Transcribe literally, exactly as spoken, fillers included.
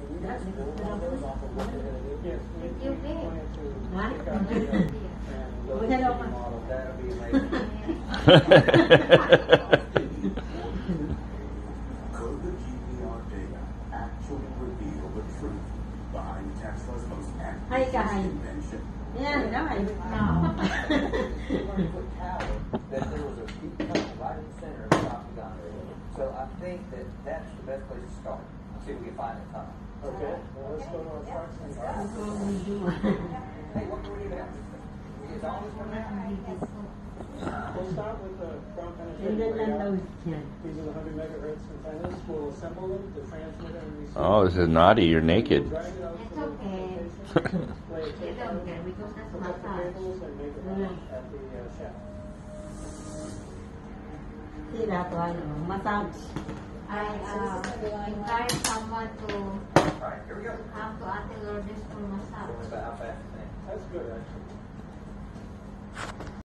actually reveal the truth behind Tesla's most Hay cả ambitious hành. invention. Nha, thì nó hành. That there was a deep tunnel right in the center of the octagon area. So I think that that's the best place to start. See if we can find that tunnel. Okay, well, let's go to our trucks and cars. Hey, what do we even have? Is all this coming out? We'll start with the ground And then penetrating let radar. those ten. These are the one hundred megahertz antennas. We'll assemble them, the transmitter and receiver. Oh, this is naughty. You're naked. Drag it out to It's the okay. location, lay a You tape don't on care it, because that's hook up the massage. cables and make it run at the uh, shaft. Thì là gọi là massage. I uh, encourage someone to All right, here we go. come to Ate Lourdes for massage. About how fast it is. That's good, actually.